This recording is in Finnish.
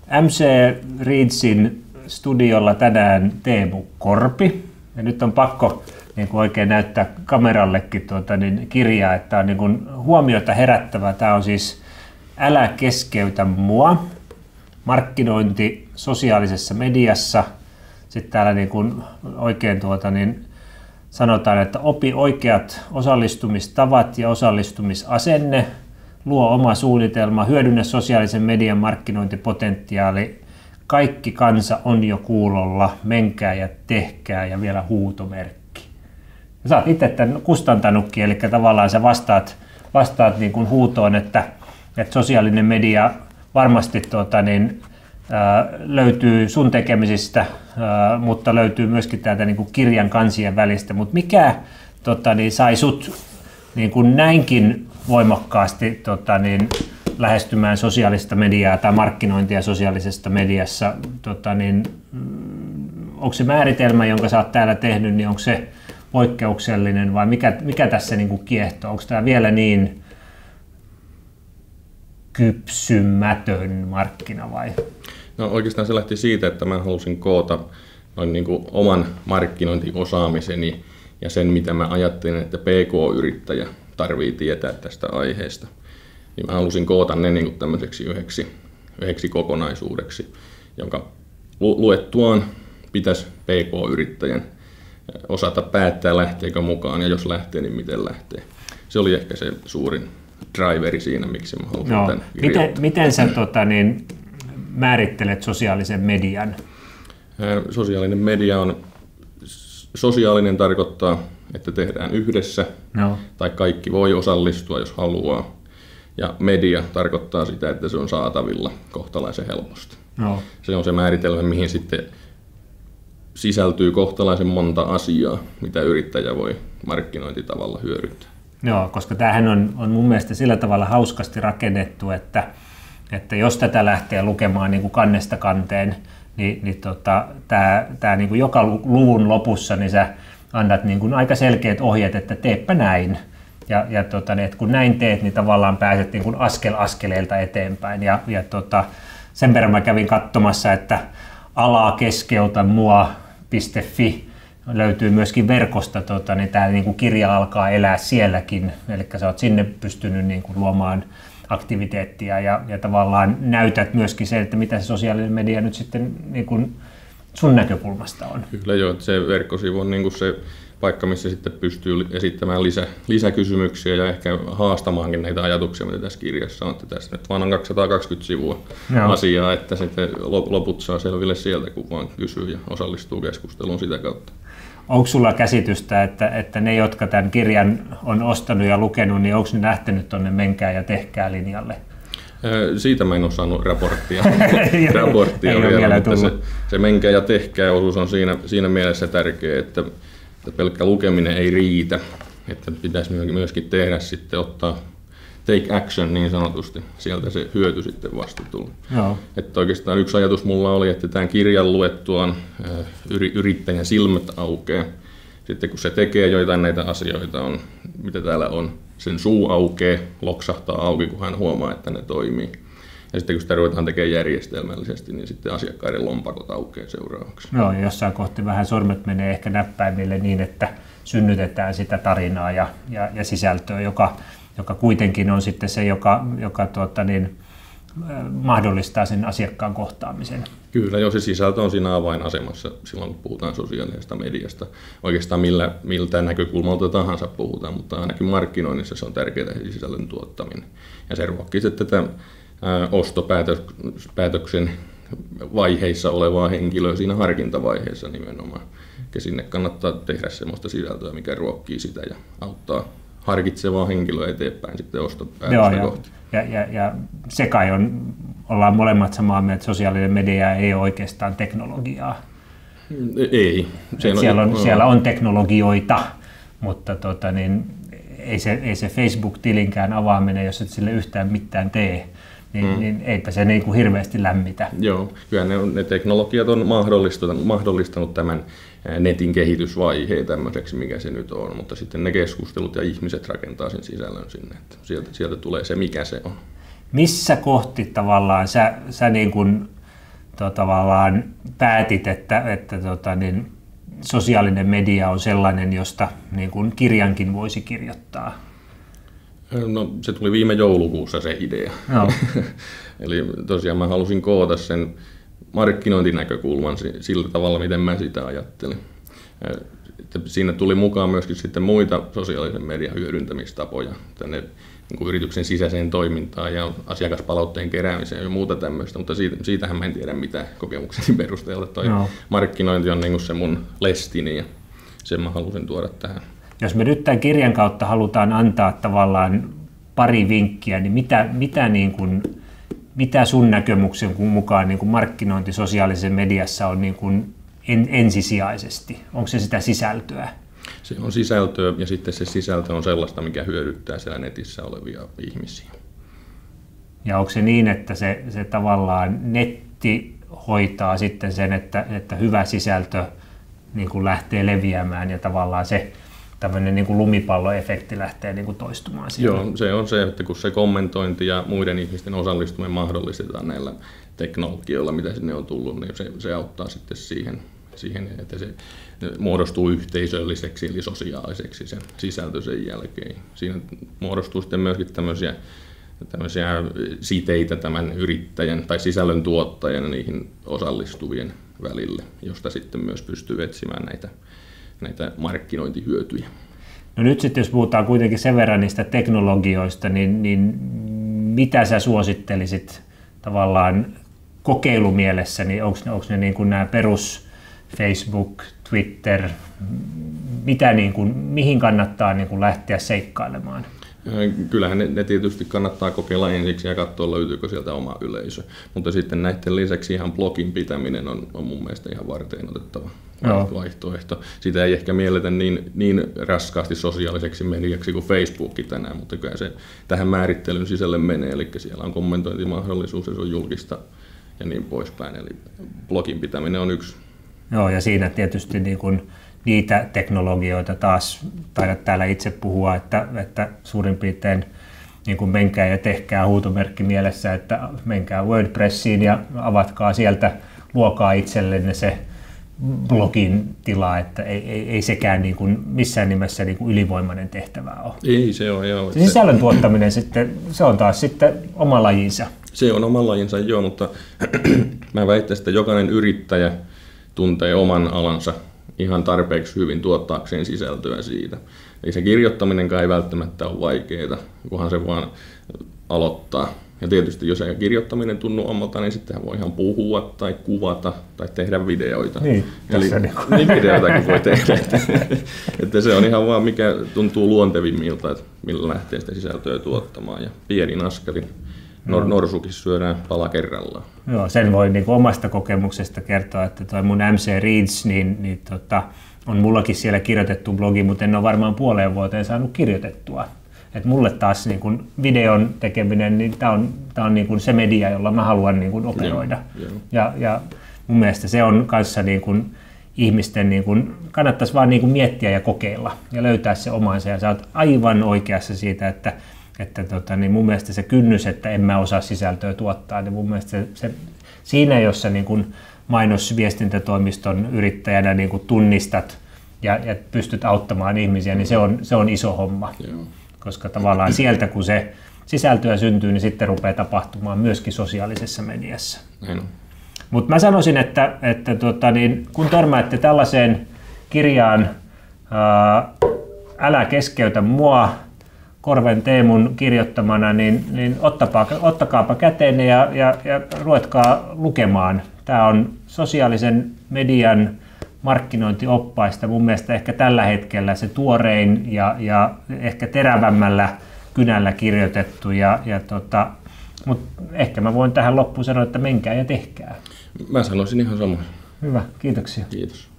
MC Readsin studiolla tänään Teemu Korpi. Ja nyt on pakko niin kuin oikein näyttää kamerallekin kirjaa, että on niin kuin huomiota herättävää. Tämä on siis Älä keskeytä mua, markkinointi sosiaalisessa mediassa. Sitten täällä niin kuin oikein sanotaan, että opi oikeat osallistumistavat ja osallistumisasenne, luo oma suunnitelma, hyödynnä sosiaalisen median markkinointipotentiaali. Kaikki kansa on jo kuulolla, menkää ja tehkää ja vielä huutomerkki. Ja sä oot itse tämän kustantanutkin, eli tavallaan sä vastaat niin kuin huutoon, että sosiaalinen media varmasti löytyy sun tekemisistä, mutta löytyy myöskin täältä niin kuin kirjan kansien välistä. Mutta mikä sai sut niin kuin näinkin voimakkaasti lähestymään sosiaalista mediaa tai markkinointia sosiaalisessa mediassa? Onko se määritelmä, jonka sä oot täällä tehnyt, niin onko se poikkeuksellinen vai mikä tässä niin kuin kiehtoo? Onko tämä vielä niin kypsymätön markkina vai? No oikeastaan se lähti siitä, että mä halusin koota noin niin kuin oman markkinointiosaamiseni ja sen, mitä mä ajattelin, että PK-yrittäjä tarvii tietää tästä aiheesta. Niin mä halusin koota ne niin kuin tämmöiseksi yhdeksi kokonaisuudeksi, jonka luettuaan pitäisi PK-yrittäjän osata päättää, lähteekö mukaan ja jos lähtee, niin miten lähtee. Se oli ehkä se suurin driveri siinä, miksi mä halusin tämän kirjoittaa. Miten sä määrittelet sosiaalisen median? Sosiaalinen media on, sosiaalinen tarkoittaa, että tehdään yhdessä, tai kaikki voi osallistua, jos haluaa. Ja media tarkoittaa sitä, että se on saatavilla kohtalaisen helposti. No. Se on se määritelmä, mihin sitten sisältyy kohtalaisen monta asiaa, mitä yrittäjä voi markkinointitavalla hyödyntää. Joo, koska tämähän on mun mielestä sillä tavalla hauskasti rakennettu, että jos tätä lähtee lukemaan niin kuin kannesta kanteen, niin tämä niin kuin joka luvun lopussa niin sä annat niin kuin aika selkeät ohjeet, että teepä näin. Että kun näin teet, niin tavallaan pääset niin kuin askel askeleelta eteenpäin. Sen verran mä kävin katsomassa, että alakeskeytä mua.fi löytyy myöskin verkosta, niin tämä niin kuin kirja alkaa elää sielläkin. Eli sä oot sinne pystynyt niin kuin luomaan aktiviteettia ja tavallaan näytät myöskin se, että mitä se sosiaalinen media nyt sitten niin kuin sun näkökulmasta on. Kyllä joo, se verkkosivu on niin kuin se paikka, missä sitten pystyy esittämään lisäkysymyksiä ja ehkä haastamaankin näitä ajatuksia, mitä tässä kirjassa on. Tässä nyt vaan on 220 sivua asiaa, että sitten loput saa selville sieltä, kun vaan kysyy ja osallistuu keskusteluun sitä kautta. Onko sulla käsitystä, että ne, jotka tämän kirjan on ostanut ja lukenut, niin onko ne lähtenyt tuonne menkää ja tehkää linjalle? Siitä mä en ole saanut raporttia vielä, mutta se menkää ja tehkää osuus on siinä mielessä tärkeä, että pelkkä lukeminen ei riitä, että pitäisi myöskin tehdä sitten ottaa take action niin sanotusti, sieltä se hyöty sitten vasta tulee. Että oikeastaan yksi ajatus mulla oli, että tämän kirjan luettuaan yrittäjän silmät aukeaa. Sitten kun se tekee joitain näitä asioita, mitä täällä on, sen suu aukeaa, loksahtaa auki, kun hän huomaa, että ne toimii. Ja sitten kun sitä ruvetaan tekemään järjestelmällisesti, niin sitten asiakkaiden lompakot aukeaa seuraavaksi. Joo, ja jossain kohti vähän sormet menee ehkä näppäimille niin, että synnytetään sitä tarinaa ja sisältöä, joka kuitenkin on sitten se, joka mahdollistaa sen asiakkaan kohtaamisen. Kyllä, joo, se sisältö on siinä avainasemassa silloin, kun puhutaan sosiaalisesta mediasta. Oikeastaan miltä näkökulmalta tahansa puhutaan, mutta ainakin markkinoinnissa se on tärkeää sisällön tuottaminen. Ja se ruokkii sitten tätä ostopäätöksen vaiheissa olevaa henkilöä siinä harkintavaiheessa nimenomaan. Ja sinne kannattaa tehdä sellaista sisältöä, mikä ruokkii sitä ja auttaa harkitsevaa henkilöä eteenpäin sitten ostopäätöstä kohti. Ja se kai ollaan molemmat samaa mieltä, että sosiaalinen media ei ole oikeastaan teknologiaa. Ei. Siellä on teknologioita, mutta ei se Facebook-tilinkään avaaminen, jos et sille yhtään mitään tee, niin eipä se niin kuin hirveästi lämmitä. Joo, kyllä ne teknologiat on mahdollistanut tämän netin kehitysvaiheen tämmöiseksi, mikä se nyt on, mutta sitten ne keskustelut ja ihmiset rakentaa sen sisällön sinne, että sieltä tulee se, mikä se on. Missä kohti tavallaan sä niin kuin tavallaan päätit, että niin sosiaalinen media on sellainen, josta niin kuin kirjankin voisi kirjoittaa? No, se tuli viime joulukuussa se idea. No. Eli tosiaan mä halusin koota sen markkinointinäkökulman sillä tavalla, miten mä sitä ajattelin. Siinä tuli mukaan myöskin sitten muita sosiaalisen median hyödyntämistapoja tänne niin kuin yrityksen sisäiseen toimintaan ja asiakaspalautteen keräämiseen ja muuta tämmöistä, mutta siitähän mä en tiedä mitään kokemukseni perusteella. Toi markkinointi on niin kuin se mun lestini ja sen mä halusin tuoda tähän. Jos me nyt tämän kirjan kautta halutaan antaa tavallaan pari vinkkiä, niin mitä sun näkemyksen mukaan niin kuin markkinointi sosiaalisessa mediassa on niin kuin ensisijaisesti? Onko se sitä sisältöä? Se on sisältöä ja sitten se sisältö on sellaista, mikä hyödyttää siellä netissä olevia ihmisiä. Ja onko se niin, että se tavallaan netti hoitaa sitten sen, että hyvä sisältö niin kuin lähtee leviämään ja tavallaan se tämmöinen niin kuin lumipalloefekti lähtee niin kuin toistumaan siellä? Joo, se on se, että kun se kommentointi ja muiden ihmisten osallistuminen mahdollistetaan näillä teknologioilla, mitä sinne on tullut, niin se auttaa sitten siihen, että se muodostuu yhteisölliseksi eli sosiaaliseksi se sisältö sen jälkeen. Siinä muodostuu sitten myöskin tämmöisiä siteitä tämän yrittäjän tai sisällön tuottajan ja niihin osallistuvien välille, josta sitten myös pystyy etsimään näitä markkinointihyötyjä. No nyt sitten jos puhutaan kuitenkin sen verran niistä teknologioista, niin mitä sä suosittelisit tavallaan kokeilumielessä, niin onko ne niin kuin nämä perus Facebook, Twitter, mihin kannattaa niin kuin lähteä seikkailemaan? Kyllähän ne tietysti kannattaa kokeilla ensiksi ja katsoa, löytyykö sieltä oma yleisö. Mutta sitten näiden lisäksi ihan blogin pitäminen on mun mielestä ihan varteenotettava vaihtoehto. Sitä ei ehkä mielletä niin raskaasti sosiaaliseksi mediaksi kuin Facebook tänään, mutta kyllä se tähän määrittelyn sisälle menee. Eli siellä on kommentointimahdollisuus ja se on julkista ja niin poispäin. Eli blogin pitäminen on yksi. Joo, ja siinä tietysti niin kuin niitä teknologioita taas taidat täällä itse puhua, että suurin piirtein niin kuin menkää ja tehkää huutomerkki mielessä, että menkää WordPressiin ja avatkaa sieltä, luokaa itsellenne se blogin tila, että ei sekään niin kuin missään nimessä niin kuin ylivoimainen tehtävä ole. Ei se ole, joo. Se sisällön tuottaminen sitten, se on taas sitten oma lajinsa. Se on oma lajinsa, joo, mutta mä väittäisin, että jokainen yrittäjä tuntee oman alansa ihan tarpeeksi hyvin tuottaakseen sisältöä siitä. Eli se kirjoittaminenkaan ei välttämättä ole vaikeaa, kunhan se vaan aloittaa. Ja tietysti jos ei kirjoittaminen tunnu omalta, niin sittenhän voi ihan puhua tai kuvata tai tehdä videoita. Niin, niin videoitakin voi tehdä. Että se on ihan vaan mikä tuntuu luontevimmilta, että millä lähtee sitä sisältöä tuottamaan. Ja pienin askelin. Norsukin syödään pala kerrallaan. Joo, sen voi niin kuin omasta kokemuksesta kertoa, että toi mun MC Reads on mullakin siellä kirjoitettu blogi, mutta en ole varmaan puoleen vuoteen saanut kirjoitettua. Et mulle taas niin kuin videon tekeminen, niin tää on niin kuin se media, jolla mä haluan niin kuin operoida. Ja mun mielestä se on kanssa niin kuin ihmisten, niin kuin, kannattaisi vaan niin kuin miettiä ja kokeilla ja löytää se omansa. Ja sä oot aivan oikeassa siitä, että niin mun mielestä se kynnys, että en mä osaa sisältöä tuottaa, niin mun mielestä se siinä, jossa niin kuin mainosviestintätoimiston yrittäjänä niin kuin tunnistat ja pystyt auttamaan ihmisiä, niin se on iso homma. Joo. Koska tavallaan sieltä, kun se sisältöä syntyy, niin sitten rupeaa tapahtumaan myöskin sosiaalisessa mediassa. Mutta mä sanoisin, että kun törmäätte tällaiseen kirjaan Älä keskeytä mua, Korven Teemun kirjoittamana, niin ottakaapa käteen ja ruvetkaa lukemaan. Tämä on sosiaalisen median markkinointioppaista. Mun mielestä ehkä tällä hetkellä se tuorein ja ehkä terävämmällä kynällä kirjoitettu. Mutta ehkä mä voin tähän loppuun sanoa, että menkää ja tehkää. Mä sanoisin ihan samoin. Hyvä, kiitoksia. Kiitos.